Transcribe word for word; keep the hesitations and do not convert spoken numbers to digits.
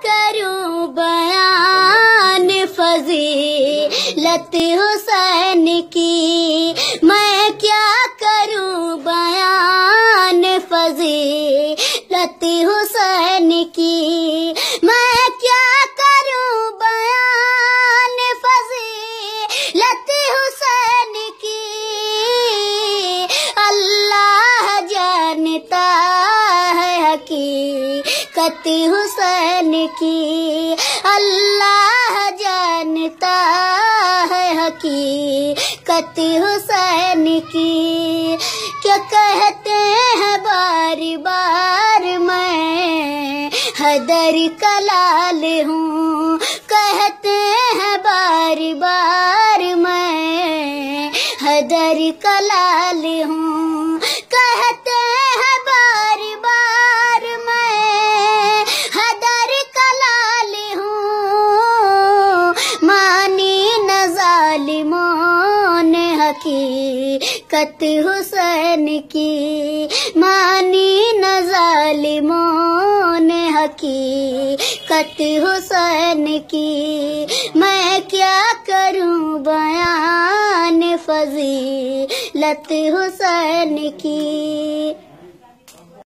करूं बयान फजीलत हुसैन की, मैं क्या करूं बयान फजीलत हुसैन की, मैं क्या करूं बयान फजीलत हुसैन की। अल्लाह जानता है हकीकत हुसैन की, अल्लाह जानता है हकीकत हुसैन की। क्या कहते हैं बार बार मैं हैदर का लाल हूँ, कहते हैं बार बार मैं हैदर का लाल हूँ, कहते हैं बार बार मैं हैदर का लाल हूँ। मानी न जालिमों ने हकीकत हुसैन की, मानी न जालिमों ने हकीकत हुसैन की। मैं क्या करूं बयान फजीलत हुसैन की।